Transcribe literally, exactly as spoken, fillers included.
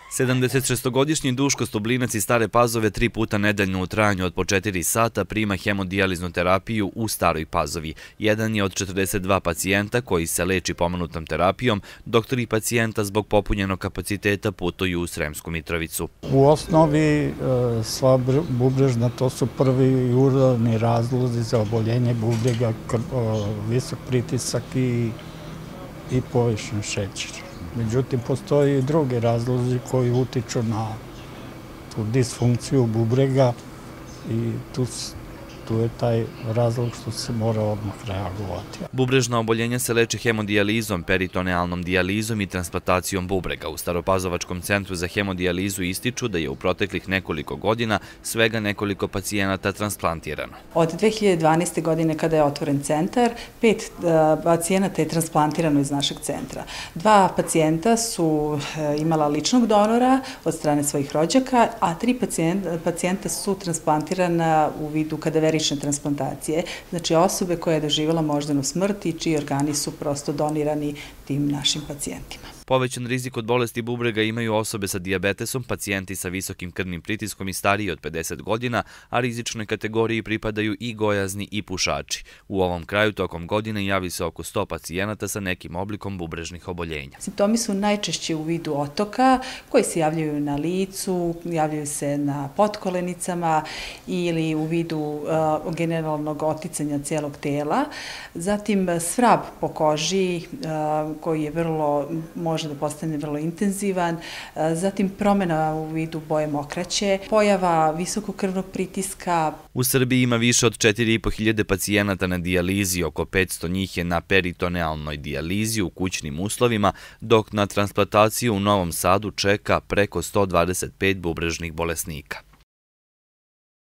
sedamdesetšestogodišnji Duško Stublinac iz Stare Pazove tri puta nedeljno u trajanju od po četiri sata prima hemodijaliznu terapiju u Staroj Pazovi. Jedan je od četrdeset dva pacijenta koji se leči pomenutom terapijom, dok tri pacijenta zbog popunjenog kapaciteta putuju u Sremsku Mitrovicu. U osnovi sva bubrežna, to su prvi i urodni razlozi za oboljenje bubrega, visok pritisak i, i povišen šećer. Međutim, postoji i drugi razlozi koji utiču na tu disfunkciju bubrega i tu, tu je taj razlog što se mora odmah reagovati. Bubrežna oboljenja se leče hemodijalizom, peritonealnom dijalizom i transplantacijom bubrega. U Staropazovačkom centru za hemodijalizu ističu da je u proteklih nekoliko godina svega nekoliko pacijenata transplantirano. Od dve hiljade dvanaeste. godine kada je otvoren centar, pet pacijenata je transplantirano iz našeg centra. Dva pacijenta su imala ličnog donora od strane svojih rođaka, a tri pacijenta su transplantirana u vidu kadaverične transplantacije, znači osobe koja je doživjela moždanu smrt i čiji organi su prosto donirani tim našim pacijentima. Povećan rizik od bolesti bubrega imaju osobe sa dijabetesom, pacijenti sa visokim krvnim pritiskom i stariji od pedeset godina, a rizičnoj kategoriji pripadaju i gojazni i pušači. U ovom kraju tokom godine javi se oko sto pacijenata sa nekim oblikom bubrežnih oboljenja. Simptomi su najčešće u vidu otoka koji se javljaju na licu, javljaju se na potkolenicama ili u vidu uh, generalnog oticanja cijelog tela. Zatim svrab po koži uh, koji je vrlo, može da postane vrlo intenzivan, zatim promjena u vidu boje mokraće, pojava visokog krvnog pritiska. U Srbiji ima više od četiri i po hiljade pacijenata na dijalizi, oko petsto njih je na peritonealnoj dijalizi u kućnim uslovima, dok na transplantaciju u Novom Sadu čeka preko sto dvadeset pet bubrežnih bolesnika.